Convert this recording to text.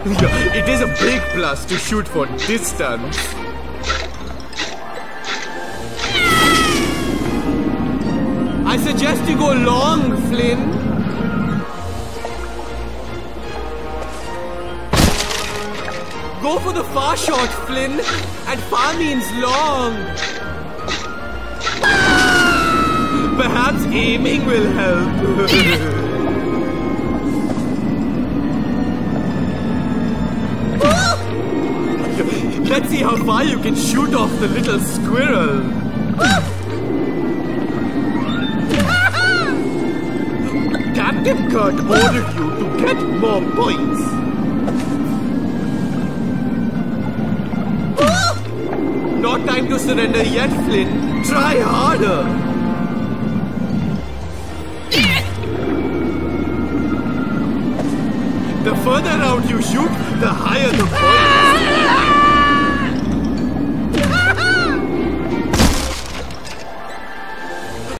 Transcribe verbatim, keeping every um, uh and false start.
It is a big plus to shoot for distance. I suggest you go long, Flynn. Go for the far shot, Flynn, and far means long. Perhaps aiming will help. Let's see how far you can shoot off the little squirrel. Captain Kurt ordered you to get more points. Not time to surrender yet, Flynn. Try harder. The further out you shoot, the higher the points.